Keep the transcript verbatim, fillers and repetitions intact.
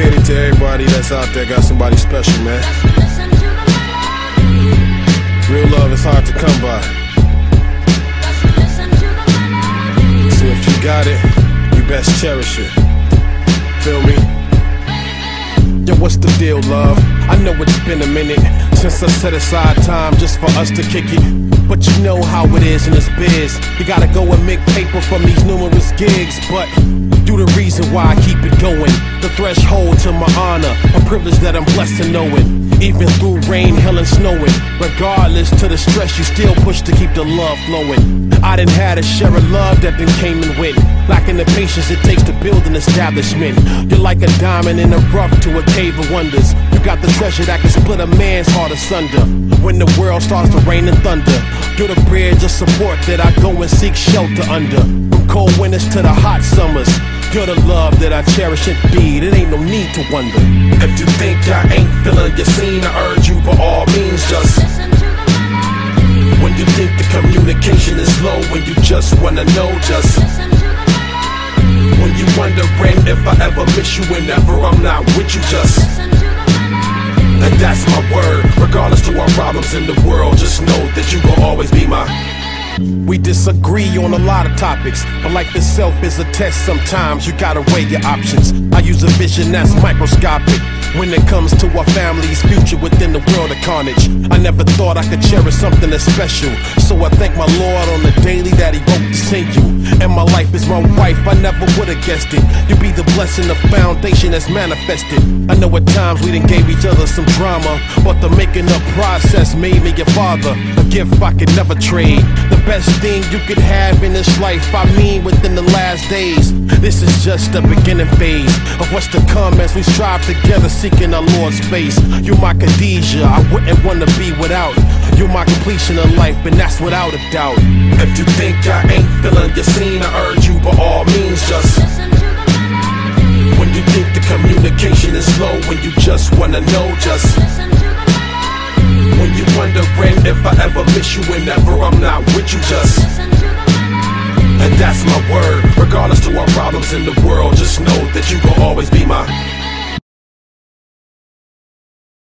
dedicated to everybody that's out there, got somebody special, man. Real love is hard to come by. So if you got it, you best cherish it. Feel me? Yo, what's the deal, love? I know it's been a minute since I set aside time just for us to kick it. But you know how it is in this biz. You gotta go and make paper from these numerous gigs. But you the reason why I keep it going. The threshold to my honor, a privilege that I'm blessed to know it. Even through rain, hell and snowing, regardless to the stress, you still push to keep the love flowing. I done had a share of love that then came and went, lacking the patience it takes to build an establishment. You're like a diamond in the rough to a cave of wonders. You got the treasure that can split a man's heart asunder. When the world starts to rain and thunder, you're the bridge of support that I go and seek shelter under. From cold winters to the hot summers, you're the love that I cherish and feed. It ain't no need to wonder. If you think I ain't feeling your scene, I urge you by all means just when you think the communication is low, when you just wanna know, just when you wondering if I ever miss you whenever I'm not with you, just and that's my word. Regardless to our problems in the world, just know that you gon' always be my. We disagree on a lot of topics, but life itself is a test. Sometimes you gotta weigh your options. I use a vision that's microscopic when it comes to our family's future within the world of carnage. I never thought I could cherish something that's special, so I thank my Lord on the daily that He wrote to send you. And my life is my wife, I never would've guessed it. You be the blessing, the foundation that's manifested. I know at times we done gave each other some drama, but the making up process made me your father, a gift I could never trade. The best thing you could have in this life, I mean within the last days. This is just the beginning phase of what's to come as we strive together, seeking our Lord's face. You're my Khadijah, I wouldn't wanna be without. You're my completion of life, and that's without a doubt. If you think I ain't feeling your scene, I urge you by all means just when you think the communication is low, when you just wanna know, just when you wondering if I ever miss you whenever I'm not with you, just and that's my word. Regardless to our problems in the world, just know that you gon' always be my.